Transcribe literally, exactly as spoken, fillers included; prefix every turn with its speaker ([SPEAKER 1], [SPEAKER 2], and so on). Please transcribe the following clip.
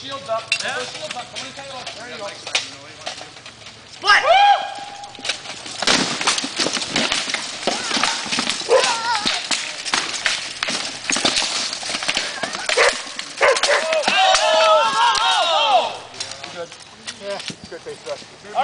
[SPEAKER 1] shields up. Yeah. Those shields up. Somebody take it off. There you go.
[SPEAKER 2] Split!
[SPEAKER 1] Good. Yeah, good face, Russ.